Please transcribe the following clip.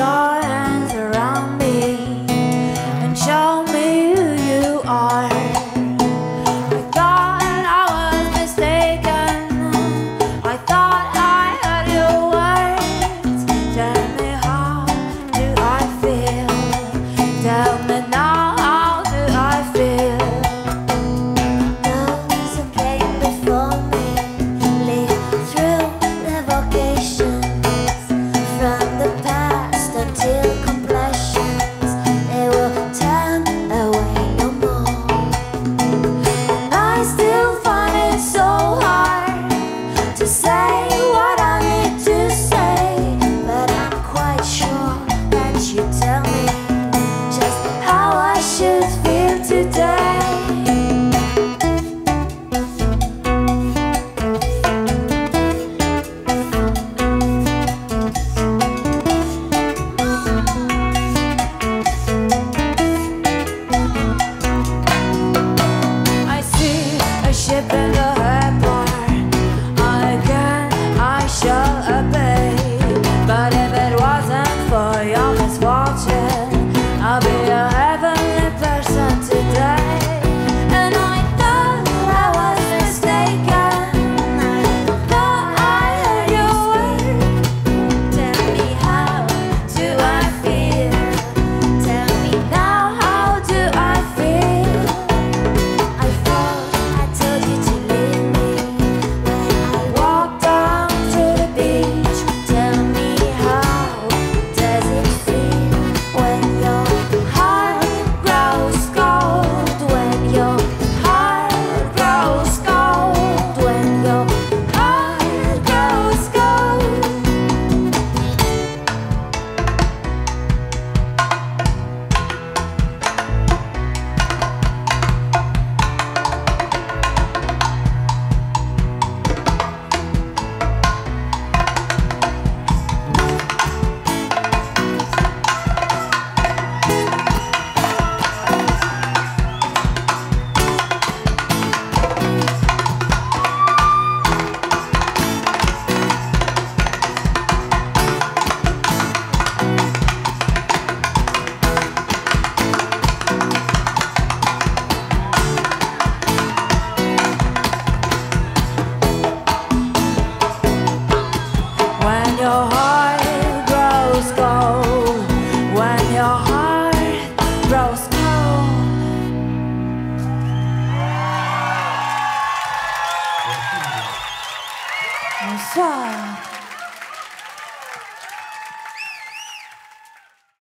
your hands around me and show me who you are. I thought I was mistaken. I thought I heard your words. Tell me, how do I feel? Tell me now, how do I feel? Those who came before me lived through the vocations, from the past until completions. They will turn away no more. And I still find it so hard to say what I need to say, but I'm quite sure that you tell me just how I should feel today. I see a ship in the harbor. Again, I shall obey. But if it wasn't for your misfortune, I'll be a heavenly person today. And I thought I was mistaken. I thought I heard your word. Tell me, how do I feel? Tell me now, how do I feel? I thought I told you to leave me when I Walk down to the beach. Tell me, how does it feel when your Heart grows cold. when your Heart grows cold. when your Heart grows cold. When your heart grows cold, when your heart grows cold. Bonsoir.